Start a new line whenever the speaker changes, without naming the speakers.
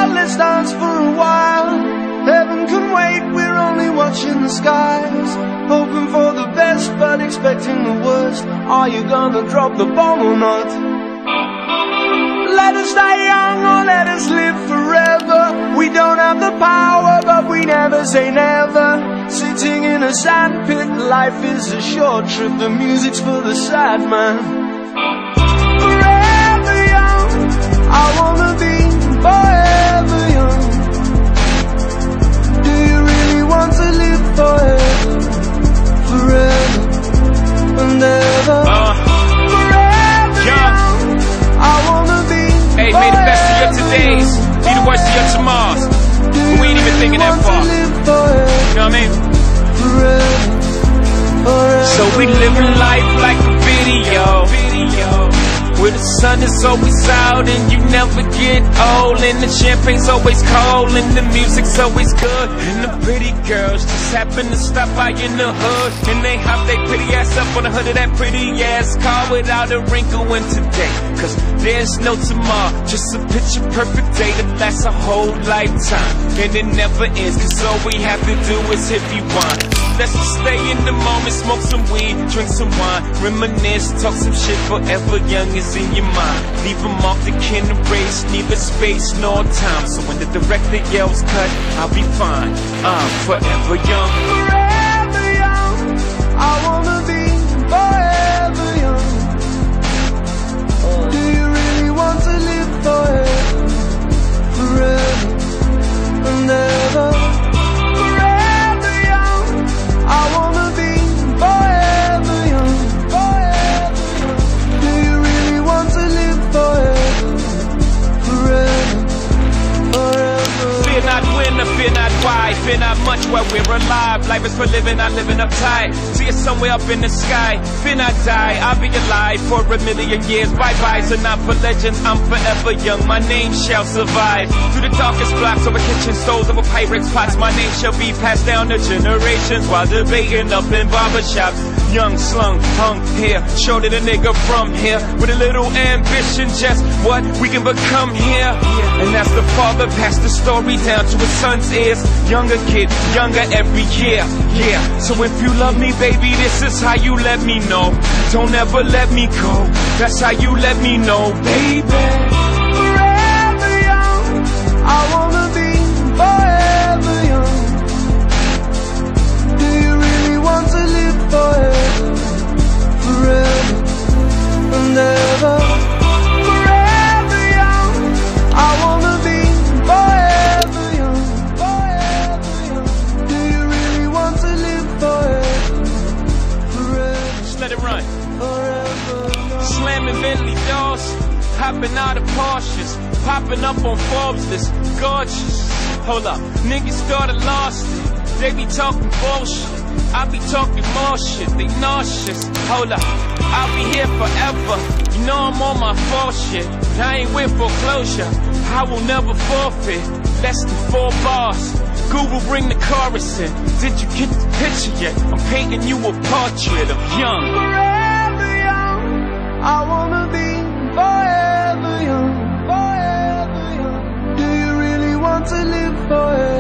let's dance for a while. Heaven can wait, we're only watching the skies. Hoping for the best, but expecting the worst. Are you gonna drop the bomb or not? Let us die young or let us live forever. We don't have the power, but we never say never. Sitting in a sandpit, life is a short trip. The music's for the sad man. Forever young, I wanna be forever young. Do you really want to live forever? Forever and ever. Forever young, I wanna be.
Hey, may the best of your todays be the worst of your tomorrows. But we ain't even thinking that far. You know what I mean? So we living life like a video, where the sun is always out and you never get old, and the champagne's always cold and the music's always good, and the pretty girls just happen to stop by in the hood, and they hop their pretty ass up on the hood of that pretty ass car without a wrinkle in today. Cause there's no tomorrow, just a picture perfect day that lasts a whole lifetime, and it never ends, cause all we have to do is hit rewind. Let's just stay in the moment, smoke some weed, drink some wine, reminisce, talk some shit. Forever young is in your mind. Leave them off the can erase, neither space nor time. So when the director yells cut, I'll be fine. I'm forever young.
Forever young, I wanna be forever young. Do you really want to live forever? Forever and ever. Forever young, I wanna be forever young. Forever young. Do you really want to live forever? Forever, forever.
Fear not when or fear not why, fear not much while we're alive. Life is for living, not living uptight. See it somewhere up in the sky. Fear not die, I'll be alive for a million years. Bye-bye, so not for legends, I'm forever young. My name shall survive. Through the darkest blocks, over kitchen stoves, over pirates' pots, my name shall be passed down to generations while debating up in barbershops. Young, slung, hung here, showed it a nigga from here, with a little ambition, just what we can become here. And as the father passed the story down to his son's ears, younger kid, younger every year, yeah. So if you love me, baby, this is how you let me know. Don't ever let me go, that's how you let me know, baby.
Forever young, I wanna be forever young. Do you really want to live forever? Forever and ever. Forever young, I wanna be forever young. Forever young. Do you really want to live forever? Forever.
Just let it run.
Forever young.
Slamming Bentley doors, hopping out of Porsches, popping up on Forbes list, gorgeous. Hold up, niggas started lost it. They be talking bullshit, I be talking more shit. They nauseous. Hold up, I'll be here forever. You know I'm on my full shit. I ain't with foreclosure, I will never forfeit. Less than 4 bars. Google, bring the chorus in. Did you get the picture yet? I'm painting you a portrait of young.
Forever young, I wanna be forever young. Forever young. Do you really want to live forever?